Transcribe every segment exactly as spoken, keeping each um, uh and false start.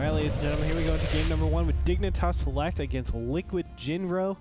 All right, ladies and gentlemen, here we go into game number one with Dignitas Select against Liquid Jinro.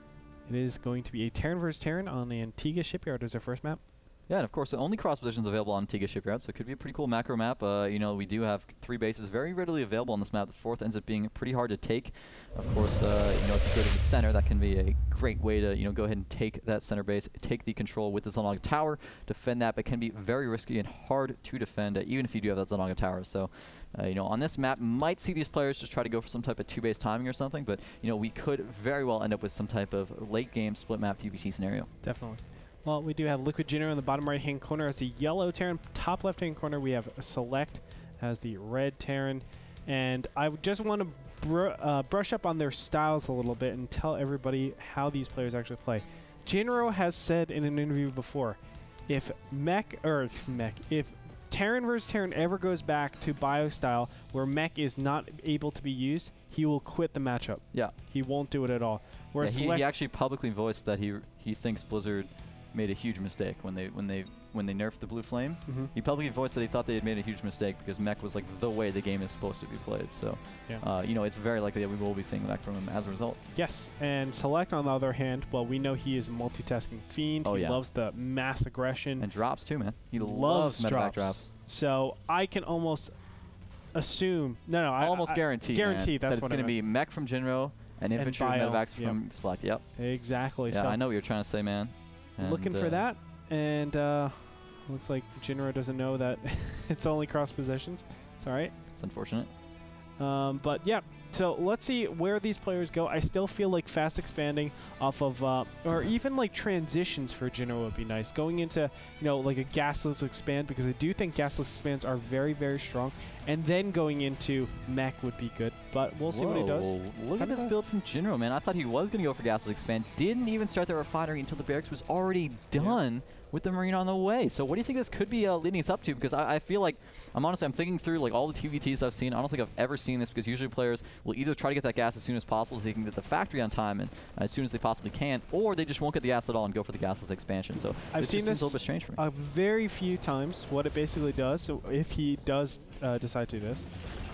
It is going to be a Terran versus Terran on the Antigua Shipyard as our first map. Yeah, and of course, the only cross positions available on Antigua Shipyard, so it could be a pretty cool macro map. Uh, you know, we do have three bases very readily available on this map. The fourth ends up being pretty hard to take. Of course, uh, you know, if you go to the center, that can be a great way to, you know, go ahead and take that center base, take the control with the Xel'Naga Tower, defend that, but can be very risky and hard to defend, uh, even if you do have that Xel'Naga Tower. So, uh, you know, on this map, might see these players just try to go for some type of two-base timing or something, but, you know, we could very well end up with some type of late-game split map T V T scenario. Definitely. Well, we do have Liquid Jinro in the bottom right-hand corner as the yellow Terran. Top left-hand corner, we have Select as the red Terran. And I just want to br uh, brush up on their styles a little bit and tell everybody how these players actually play. Jinro has said in an interview before, if mech, or mech, if Terran versus Terran ever goes back to bio style where mech is not able to be used, he will quit the matchup. Yeah. He won't do it at all. Whereas yeah, he, he actually publicly voiced that he he thinks Blizzard made a huge mistake when they when they when they nerfed the Blue Flame. Mm-hmm. He publicly voiced that he thought they had made a huge mistake because mech was like the way the game is supposed to be played. So, yeah. uh, you know, it's very likely that we will be seeing mech from him as a result. Yes, and Select on the other hand, well, we know he is a multitasking fiend. Oh, he yeah. loves the mass aggression. And drops too, man. He loves, loves medevac drops. drops. So I can almost assume, no, no, I almost I, guarantee, guarantee man, that's that what it's going to be mech from Jinro and infantry bio, and medevacs yep. from Select. Yep. Exactly. Yeah, so I know what you're trying to say, man. And looking uh, for that, and uh, looks like Jinro doesn't know that it's only cross positions. It's all right. It's unfortunate. Um, but yeah, so let's see where these players go. I still feel like fast expanding off of, uh, or even like transitions for Jinro would be nice. Going into, you know, like a gasless expand, because I do think gasless expands are very, very strong. And then going into mech would be good, but we'll see Whoa, what he does. Look Kind at this of build from Jinro, man. I thought he was going to go for gasless expand. Didn't even start the refinery until the barracks was already done. Yeah. With the Marine on the way. So what do you think this could be uh, leading us up to? Because I, I feel like, I'm honestly, I'm thinking through like all the T V Ts I've seen. I don't think I've ever seen this, because usually players will either try to get that gas as soon as possible so they can get the factory on time and uh, as soon as they possibly can, or they just won't get the gas at all and go for the gasless expansion. So I've this seen this a little bit strange for me. a very few times. What it basically does, so if he does uh, decide to do this,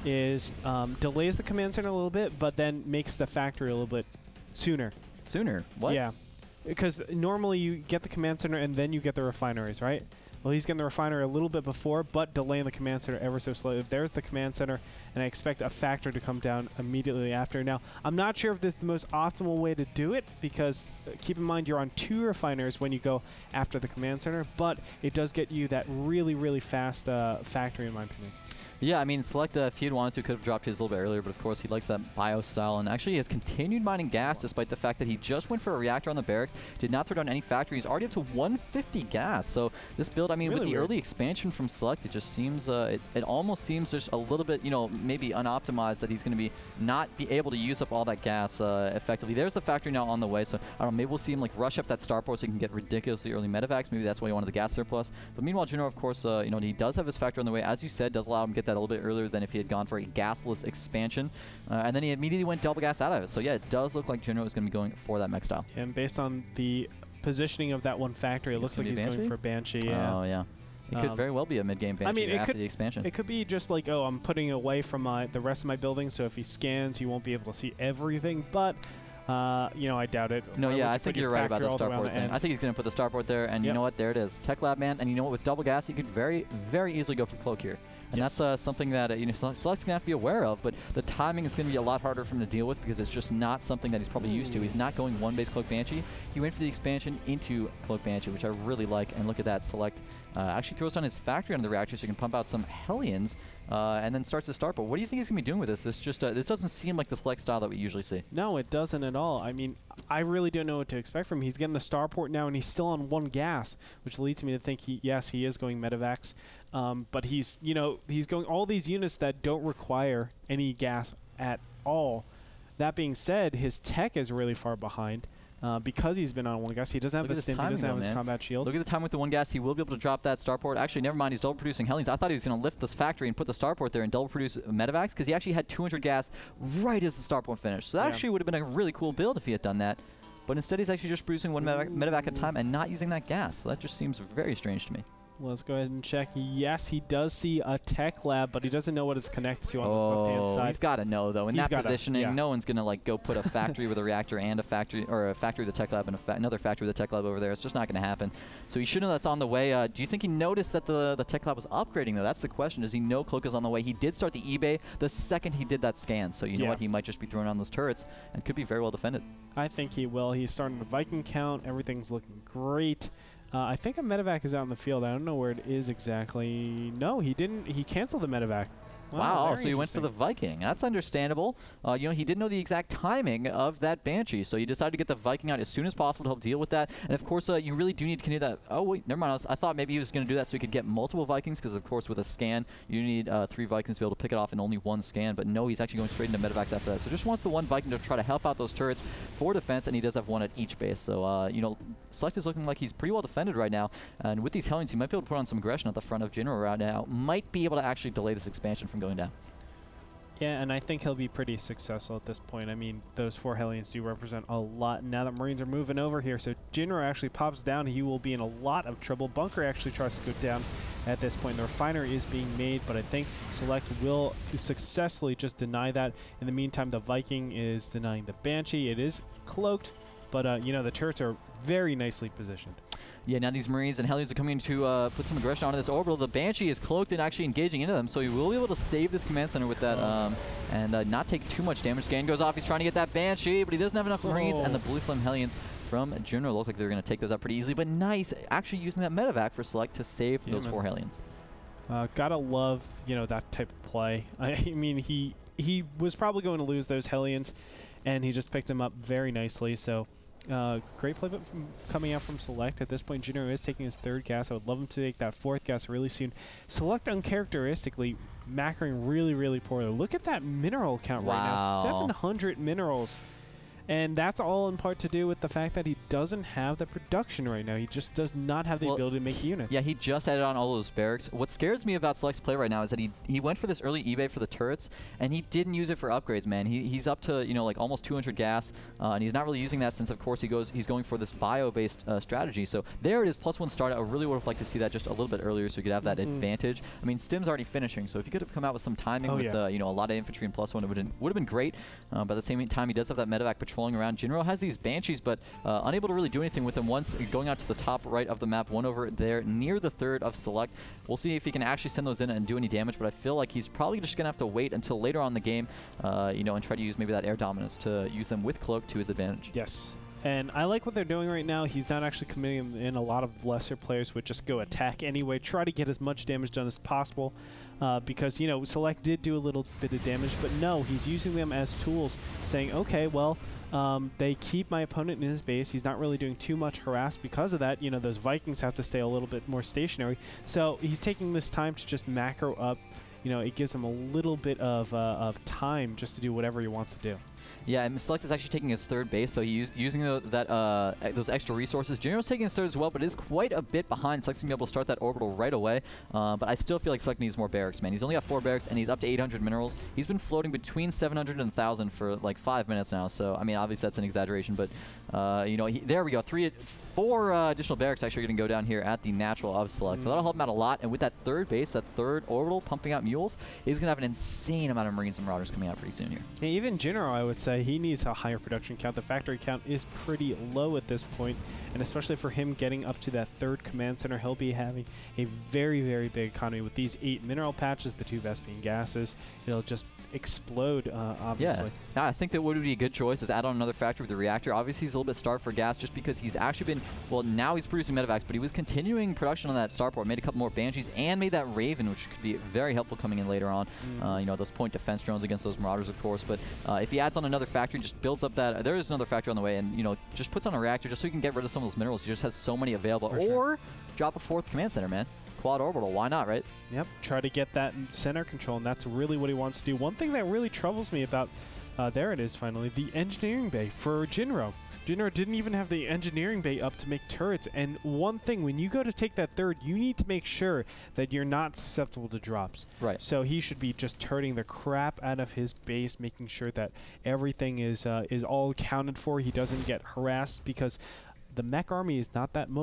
is um, delays the command center a little bit, but then makes the factory a little bit sooner. Sooner? What? Yeah. Because normally you get the command center and then you get the refineries, right? Well, he's getting the refinery a little bit before, but delaying the command center ever so slightly. There's the command center, and I expect a factor to come down immediately after. Now, I'm not sure if this is the most optimal way to do it, because uh, keep in mind you're on two refineries when you go after the command center, but it does get you that really, really fast uh, factory, in my opinion. Yeah, I mean, Select, uh, if he had wanted to, could have dropped his a little bit earlier, but of course he likes that bio style, and actually he has continued mining gas despite the fact that he just went for a reactor on the barracks, did not throw down any factory. He's already up to one fifty gas. So this build, I mean, really with the weird. early expansion from Select, it just seems, uh, it, it almost seems just a little bit, you know, maybe unoptimized, that he's going to be not be able to use up all that gas uh, effectively. There's the factory now on the way, so I don't know, maybe we'll see him like rush up that starport so he can get ridiculously early medevacs. Maybe that's why he wanted the gas surplus. But meanwhile, Jinro, of course, uh, you know, he does have his factory on the way. As you said, does allow him to get that a little bit earlier than if he had gone for a gasless expansion. Uh, and then he immediately went double gas out of it. So yeah, it does look like Jinro is going to be going for that mech style. And based on the positioning of that one factory, it looks like he's going for Banshee. Yeah. Oh, yeah. It um, could very well be a mid-game Banshee I mean, after could, the expansion. It could be just like, oh, I'm putting away from my, the rest of my building, so if he scans, you won't be able to see everything. But Uh, you know, I doubt it. No, Why yeah, you I think you're right about the starport thing. I think he's going to put the starport there, and yep. you know what? There it is. Tech Lab, man. And you know what? With double gas, he could very, very easily go for Cloak here. And yes. that's uh, something that, uh, you know, Select's going to have to be aware of, but the timing is going to be a lot harder for him to deal with because it's just not something that he's probably used to. He's not going one base Cloak Banshee. He went for the expansion into Cloak Banshee, which I really like. And look at that. Select uh, actually throws down his factory on the reactor so he can pump out some Hellions. Uh, and then starts to start. But what do you think he's going to be doing with this? This just uh, this doesn't seem like the Select style that we usually see. No, it doesn't at all. I mean, I really don't know what to expect from him. He's getting the starport now, and he's still on one gas, which leads me to think he, yes, he is going medevacs. Um, but he's, you know, he's going all these units that don't require any gas at all. That being said, his tech is really far behind. Uh, because he's been on one gas, he doesn't have the stim, he doesn't have his combat shield. Look at the time with the one gas, he will be able to drop that starport. Actually, never mind, he's double producing Hellions. I thought he was going to lift this factory and put the starport there and double produce medevacs, because he actually had two hundred gas right as the starport finished. So that yeah. actually would have been a really cool build if he had done that. But instead, he's actually just producing one medevac, medevac at a time and not using that gas. So that just seems very strange to me. Let's go ahead and check. Yes, he does see a tech lab, but he doesn't know what it's connected to on oh, the left-hand side. He's got to know, though. In He's that gotta, positioning, yeah. no one's going to like go put a factory with a reactor and a factory, or a factory with a tech lab and a fa another factory with a tech lab over there. It's just not going to happen. So he should know that's on the way. Uh, do you think he noticed that the, the tech lab was upgrading, though? That's the question. Does he know Cloak is on the way? He did start the eBay the second he did that scan. So you know yeah. what? He might just be throwing on those turrets and could be very well defended. I think he will. He's starting the Viking count. Everything's looking great. Uh, I think a medevac is out in the field. I don't know where it is exactly. No, he didn't. He canceled the medevac. Wow, Wow, so he went for the Viking. That's understandable. Uh, you know, he didn't know the exact timing of that Banshee, so he decided to get the Viking out as soon as possible to help deal with that. And of course, uh, you really do need to continue that. Oh, wait, never mind. I, was, I thought maybe he was going to do that so he could get multiple Vikings, because of course, with a scan, you need uh, three Vikings to be able to pick it off in only one scan. But no, he's actually going straight into medevacs after that. So just wants the one Viking to try to help out those turrets for defense, and he does have one at each base. So, uh, you know, Select is looking like he's pretty well defended right now. And with these Hellions, he might be able to put on some aggression at the front of General right now. Might be able to actually delay this expansion from going down. Yeah, and I think he'll be pretty successful at this point. I mean, those four Hellions do represent a lot now that Marines are moving over here. So Jinro actually pops down. He will be in a lot of trouble. Bunker actually tries to go down at this point. The refinery is being made, but I think Select will successfully just deny that. In the meantime, the Viking is denying the Banshee. It is cloaked, but, uh, you know, the turrets are very nicely positioned. Yeah, now these Marines and Hellions are coming to uh, put some aggression onto this orbital. The Banshee is cloaked and actually engaging into them, so he will be able to save this command center with that um, and uh, not take too much damage. Scan goes off. He's trying to get that Banshee, but he doesn't have enough oh. Marines, and the Blue Flame Hellions from General look like they're going to take those out pretty easily, but nice actually using that medevac for Select to save yeah, those man. four Hellions. Uh, gotta love, you know, that type of play. I mean, he, he was probably going to lose those Hellions, and he just picked them up very nicely, so... Uh, great play from coming out from Select. At this point, Jinro is taking his third gas. I would love him to take that fourth gas really soon. Select uncharacteristically macroing really, really poorly. Look at that mineral count wow. right now. seven hundred minerals. And that's all in part to do with the fact that he doesn't have the production right now. He just does not have the well, ability to make units. Yeah, he just added on all those barracks. What scares me about Select's play right now is that he he went for this early eBay for the turrets, and he didn't use it for upgrades, man. He, he's up to, you know, like almost two hundred gas, uh, and he's not really using that since, of course, he goes he's going for this bio-based uh, strategy. So there it is, plus one start. I really would have liked to see that just a little bit earlier so he could have that mm-hmm. advantage. I mean, Stim's already finishing, so if he could have come out with some timing oh, with, yeah. uh, you know, a lot of infantry and plus one, it would have been great. Uh, but at the same time, he does have that medevac patrolling around. General has these Banshees, but uh, unable to really do anything with them. Once going out to the top right of the map, one over there near the third of Select. We'll see if he can actually send those in and do any damage, but I feel like he's probably just going to have to wait until later on in the game, uh, you know, and try to use maybe that air dominance to use them with Cloak to his advantage. Yes. And I like what they're doing right now. He's not actually committing in. A lot of lesser players would just go attack anyway, try to get as much damage done as possible. Uh, because, you know, Select did do a little bit of damage, but no, he's using them as tools, saying, okay, well, um, they keep my opponent in his base. He's not really doing too much harass because of that. You know, those Vikings have to stay a little bit more stationary. So he's taking this time to just macro up. You know, it gives him a little bit of, uh, of time just to do whatever he wants to do. Yeah, and Select is actually taking his third base, so he's using the, that uh, those extra resources. General's taking his third as well, but it is quite a bit behind. Select's going to be able to start that orbital right away, uh, but I still feel like Select needs more barracks, man. He's only got four barracks, and he's up to eight hundred minerals. He's been floating between seven hundred and one thousand for like five minutes now, so, I mean, obviously that's an exaggeration, but, uh, you know, he, there we go. Three, four uh, additional barracks actually going to go down here at the natural of Select, mm. so that'll help him out a lot, and with that third base, that third orbital pumping out mules, he's going to have an insane amount of Marines and Marauders coming out pretty soon here. Yeah, even General, I would say, he needs a higher production count. The factory count is pretty low at this point, and especially for him getting up to that third command center, he'll be having a very, very big economy with these eight mineral patches, the two Vespene gases. It'll just explode, uh, obviously. Yeah. yeah, I think that would be a good choice is add on another factory with the reactor. Obviously, he's a little bit starved for gas just because he's actually been, well, now he's producing medevacs, but he was continuing production on that starport, made a couple more Banshees, and made that Raven, which could be very helpful coming in later on. Mm. Uh, you know, those point defense drones against those Marauders, of course, but uh, if he adds on another factory, just builds up that, uh, there is another factory on the way, and, you know, just puts on a reactor just so he can get rid of some of those minerals. He just has so many available. For or sure. drop a fourth command center, man. Quad orbital, why not, right? Yep, try to get that center control, and that's really what he wants to do. One thing that really troubles me about, uh, there it is finally, the engineering bay for Jinro. Jinro didn't even have the engineering bay up to make turrets, and one thing, when you go to take that third, you need to make sure that you're not susceptible to drops. Right. So he should be just turning the crap out of his base, making sure that everything is, uh, is all accounted for. He doesn't get harassed because the mech army is not that mobile.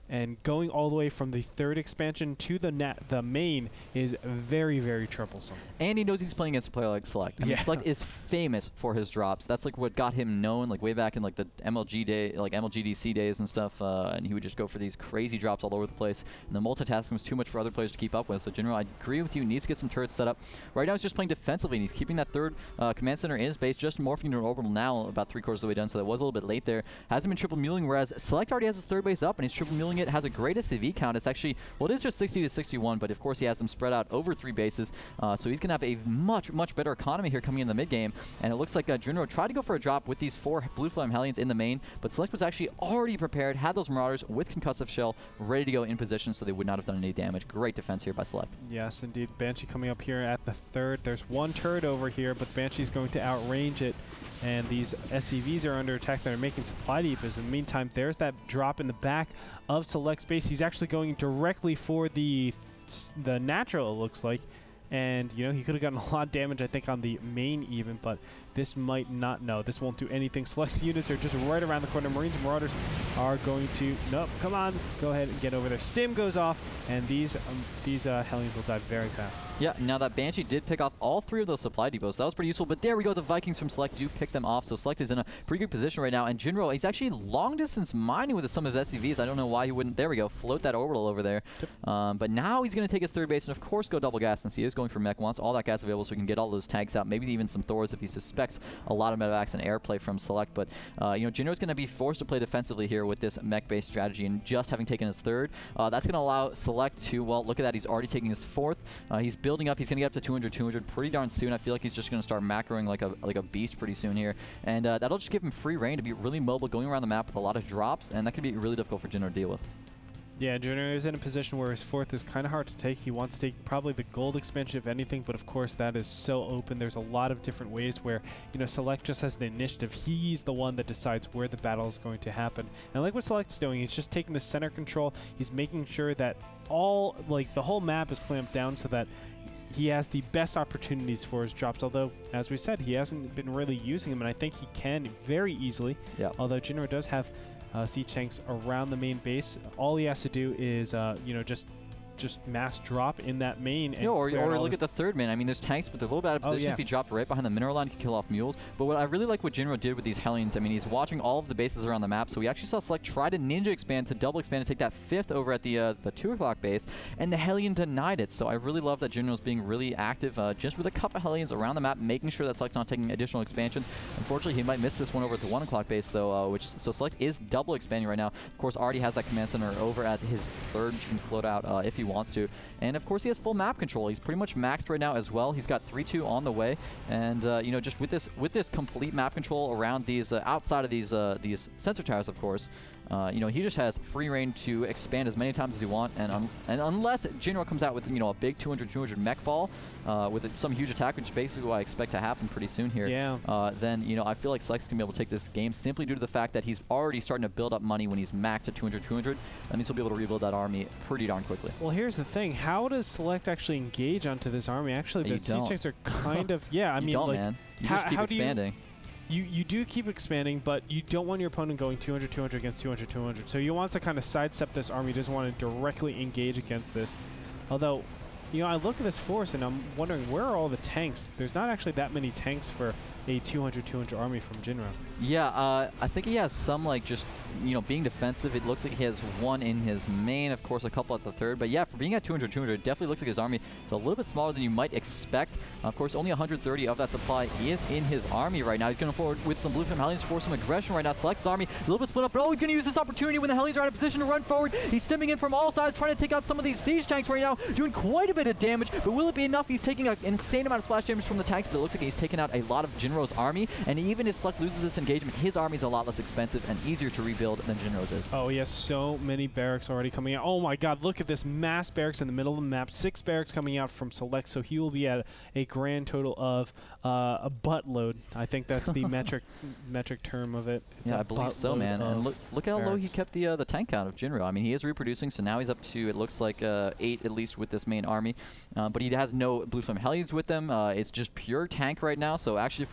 And going all the way from the third expansion to the net, the main is very, very troublesome. And he knows he's playing against a player like Select. I mean, Yeah. Select is famous for his drops. That's like what got him known, like way back in like the M L G day, like M L G D C days and stuff. Uh, and he would just go for these crazy drops all over the place. And the multitasking was too much for other players to keep up with. So General, I agree with you. Needs to get some turrets set up. Right now he's just playing defensively, and he's keeping that third uh, command center in his base, just morphing into an orbital now, about three quarters of the way done. So that was a little bit late there. Hasn't been triple muling, whereas Select already has his third base up, and he's triple muling it. Has a great S C V count. It's actually, well, it is just sixty to sixty-one, but of course he has them spread out over three bases. Uh, so he's going to have a much, much better economy here coming in the mid game. And it looks like uh, Junro tried to go for a drop with these four Blue Flame Hellions in the main, but Select was actually already prepared, had those Marauders with Concussive Shell ready to go in position, so they would not have done any damage. Great defense here by Select. Yes, indeed. Banshee coming up here at the third. There's one turret over here, but Banshee's going to outrange it. And these S C Vs are under attack that are making supply depots. In the meantime, there's that drop in the back of Select's base. He's actually going directly for the the natural, it looks like. And, you know, he could have gotten a lot of damage, I think, on the main even, but this might not. No, this won't do anything. Select's units are just right around the corner. Marines and Marauders are going to, nope, come on, go ahead and get over there. Stim goes off, and these um, these uh, Hellions will die very fast. Yeah, now that Banshee did pick off all three of those supply depots. That was pretty useful, but there we go. The Vikings from Select do pick them off, so Select is in a pretty good position right now. And Jinro, he's actually long-distance mining with some of his S C Vs. I don't know why he wouldn't, there we go, float that orbital over there. Um, but now he's going to take his third base and, of course, go double gas, since he is going for mech. Wants all that gas available so he can get all those tanks out, maybe even some Thors if he suspects a lot of medevacs and airplay from Select. But, uh, you know, Jinro's going to be forced to play defensively here with this mech-based strategy, and just having taken his third, uh, that's going to allow Select to, well, look at that, he's already taking his fourth. Uh, he's building up, he's going to get up to two hundred, two hundred pretty darn soon. I feel like he's just going to start macroing like a like a beast pretty soon here, and uh, that'll just give him free reign to be really mobile, going around the map with a lot of drops, and that could be really difficult for Jinro to deal with. Yeah, Junior is in a position where his fourth is kind of hard to take. He wants to take probably the gold expansion, if anything, but of course that is so open. There's a lot of different ways where, you know, Select just has the initiative. He's the one that decides where the battle is going to happen. And I like what Select's doing. He's just taking the center control. He's making sure that all, like, the whole map is clamped down so that he has the best opportunities for his drops, although, as we said, he hasn't been really using them, and I think he can very easily. Yeah. Although Jinro does have uh, siege tanks around the main base, all he has to do is, uh, you know, just just mass drop in that main. And yeah, or, or look his at the third main. I mean, there's tanks, but they're a little bit out of Oh, position. yeah. If he dropped right behind the mineral line, he could kill off mules. But what I really like what Jinro did with these Hellions, I mean, he's watching all of the bases around the map, so we actually saw Select try to ninja expand, to double expand, and take that fifth over at the uh, the two o'clock base, and the Hellion denied it. So I really love that Jinro's being really active, uh, just with a couple of Hellions around the map, making sure that Select's not taking additional expansion. Unfortunately, he might miss this one over at the one o'clock base, though, uh, which, so Select is double expanding right now. Of course, already has that command center over at his third, which he can float out uh, if he wants to. And of course, he has full map control. He's pretty much maxed right now as well. He's got three two on the way, and uh, you know, just with this with this complete map control around these uh, outside of these uh, these sensor towers, of course. Uh, you know, he just has free reign to expand as many times as he wants, and un and unless Jinro comes out with, you know, a big two hundred, two hundred mech ball uh, with it, some huge attack, which is basically what I expect to happen pretty soon here, Yeah. uh, then, you know, I feel like Select's going to be able to take this game simply due to the fact that he's already starting to build up money when he's maxed at two hundred, two hundred. That means he'll be able to rebuild that army pretty darn quickly. Well, here's the thing. How does Select actually engage onto this army? Actually, You the siege don't. tanks are kind of, yeah, I you mean, don't, like, man. You how, just keep how do you, expanding. You, you do keep expanding, but you don't want your opponent going two hundred, two hundred against two hundred, two hundred. So you want to kind of sidestep this army. He doesn't want to directly engage against this. Although, you know, I look at this force and I'm wondering, where are all the tanks? There's not actually that many tanks for a two hundred, two hundred army from Jinro. Yeah, uh, I think he has some, like, just, you know, being defensive. It looks like he has one in his main, of course, a couple at the third. But yeah, for being at two hundred, two hundred, it definitely looks like his army is a little bit smaller than you might expect. Uh, of course, only one hundred thirty of that supply is in his army right now. He's going forward with some Blue Flame Hellions for some aggression right now. Select's army is a little bit split up, but oh, he's going to use this opportunity when the Hellions are out of position to run forward. He's stemming in from all sides, trying to take out some of these siege tanks right now, doing quite a bit of damage. But will it be enough? He's taking an insane amount of splash damage from the tanks, but it looks like he's taken out a lot of Jinro's army. And even if Select loses this engagement, his army is a lot less expensive and easier to rebuild than Jinro's is. Oh, he has so many barracks already coming out. Oh my god, look at this mass barracks in the middle of the map. Six barracks coming out from Select, so he will be at a grand total of uh, a buttload. I think that's the metric metric term of it. It's Yeah, a I believe so, buttload man. And of look, look how low he barracks. kept the uh, the tank count of Jinro. I mean, he is reproducing, so now he's up to, it looks like, uh, eight at least with this main army. Uh, but he has no Blue Flame Hellions with them. Uh, it's just pure tank right now. So actually, if we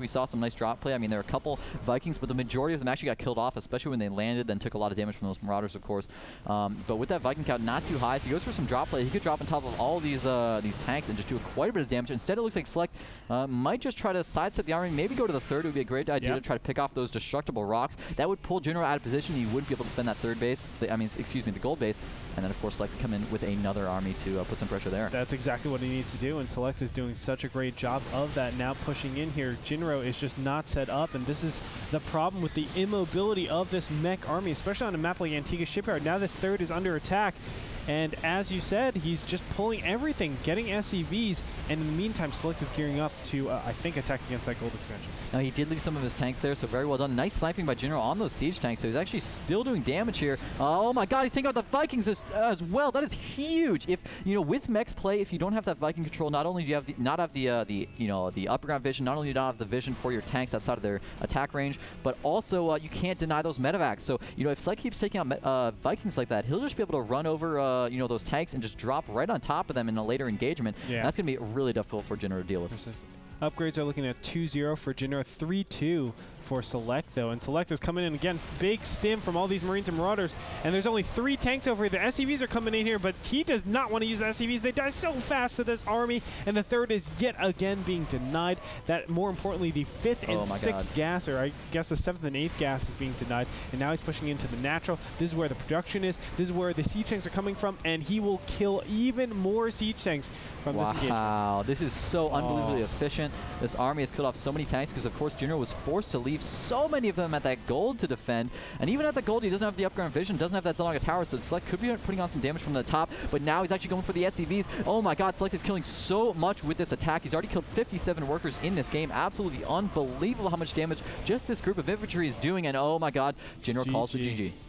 saw some nice drop play. I mean, there were a couple Vikings, but the majority of them actually got killed off, especially when they landed, then took a lot of damage from those Marauders, of course. Um, but with that Viking count not too high, if he goes for some drop play, he could drop on top of all these uh, these tanks and just do quite a bit of damage. Instead, it looks like Select uh, might just try to sidestep the army, maybe go to the third. It would be a great idea yep. to try to pick off those destructible rocks. That would pull Jinro out of position. He wouldn't be able to defend that third base. The, I mean, excuse me, the gold base. And then, of course, Select come in with another army to uh, put some pressure there. That's exactly what he needs to do, and Select is doing such a great job of that. Now pushing in here, Jinro is just not set up, and this is the problem with the immobility of this mech army, especially on a map like Antigua Shipyard. Now this third is under attack, and as you said, he's just pulling everything, getting S C Vs, and in the meantime, Select is gearing up to, uh, I think, attack against that gold expansion. Now, he did leave some of his tanks there, so very well done. Nice sniping by Jinro on those siege tanks, so he's actually still doing damage here. Uh, oh my god, he's taking out the Vikings as, as well. That is huge. If, you know, with mechs play, if you don't have that Viking control, not only do you have the, not have the, uh, the, you know, the upper ground vision, not only do you not have the vision for your tanks outside of their attack range, but also uh, you can't deny those medevacs. So, you know, if Select keeps taking out uh, Vikings like that, he'll just be able to run over, uh, you know, those tanks and just drop right on top of them in a later engagement. Yeah. That's going to be really difficult for Jinro to deal with. Upgrades are looking at two zero for Jinro, three two for Select, though. And Select is coming in against big stim from all these Marines and Marauders. And there's only three tanks over here. The S C Vs are coming in here, but he does not want to use the S C Vs. They die so fast to this army. And the third is yet again being denied. That, more importantly, the fifth and oh sixth God. gas, or I guess the seventh and eighth gas is being denied. And now he's pushing into the natural. This is where the production is. This is where the siege tanks are coming from. And he will kill even more siege tanks from wow. this engagement. Wow, this is so unbelievably oh. efficient. This army has killed off so many tanks because, of course, Jinro was forced to leave so many of them at that gold to defend. And even at the gold, he doesn't have the upground vision, doesn't have that Zalaga tower, so Select could be putting on some damage from the top. But now he's actually going for the S C Vs. Oh my god, Select is killing so much with this attack. He's already killed fifty-seven workers in this game. Absolutely unbelievable how much damage just this group of infantry is doing. And oh my god, Jinro G G. calls the G G.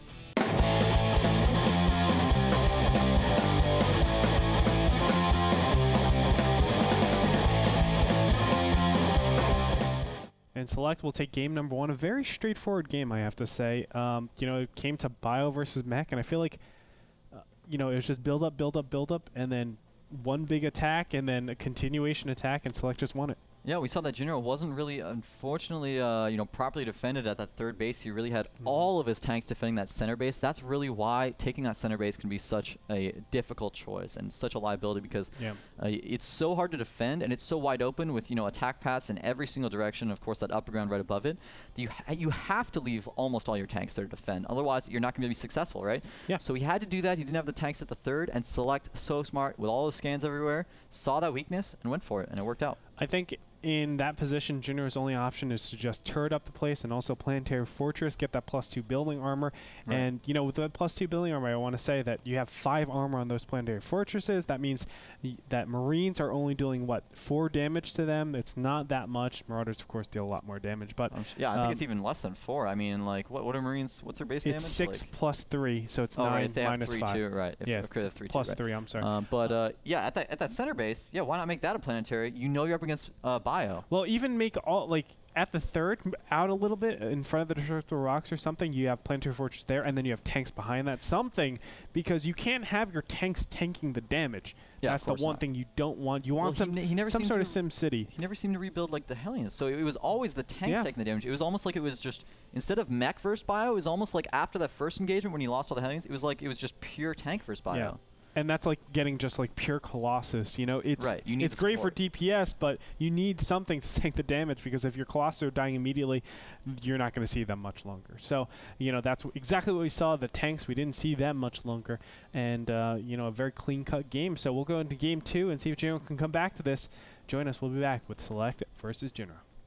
And Select will take game number one. A very straightforward game, I have to say. Um, you know, it came to Bio versus Mech, and I feel like, uh, you know, it was just build up, build up, build up, and then one big attack, and then a continuation attack, and Select just won it. Yeah, we saw that Jinro wasn't really, unfortunately, uh, you know, properly defended at that third base. He really had mm-hmm. all of his tanks defending that center base. That's really why taking that center base can be such a difficult choice and such a liability, because yeah. uh, it's so hard to defend and it's so wide open with, you know, attack paths in every single direction. Of course, that upper ground right above it. That you ha you have to leave almost all your tanks there to defend. Otherwise, you're not going to be successful, right? Yeah. So he had to do that. He didn't have the tanks at the third, and Select, so smart with all the scans everywhere, saw that weakness and went for it, and it worked out. I think in that position, Jinro's only option is to just turret up the place and also Planetary Fortress, get that plus two building armor. Right. And, you know, with the plus two building armor, I want to say that you have five armor on those Planetary Fortresses. That means the, that Marines are only doing, what, four damage to them? It's not that much. Marauders, of course, deal a lot more damage. But yeah, I think um, it's even less than four. I mean, like, what, what are Marines, what's their base damage? It's six like? plus three, so it's oh, nine right, if they minus have three, five. Two, right. If yeah, if they have three, plus two, right. three, I'm sorry. Um, but, uh, yeah, at that, at that center base, yeah, why not make that a planetary? You know you're up against uh, Bio. Well, even make all, like, at the third, m out a little bit in front of the destructible rocks or something, you have Planetary Fortress there, and then you have tanks behind that. Something, because you can't have your tanks tanking the damage. Yeah, That's the one not. thing you don't want. You want well, some, he, he never some sort to of Sim City. He never seemed to rebuild like the Hellions, so it was always the tanks yeah. taking the damage. It was almost like it was just, instead of mech versus Bio, it was almost like after that first engagement when he lost all the Hellions, it was like it was just pure tank versus Bio. Yeah. And that's like getting just like pure Colossus, you know. It's right. you need it's great for D P S, but you need something to tank the damage, because if your Colossus are dying immediately, you're not going to see them much longer. So, you know, that's exactly what we saw. The tanks, we didn't see them much longer, and uh, you know, a very clean-cut game. So we'll go into game two and see if Jinro can come back to this. Join us. We'll be back with Select versus Jinro.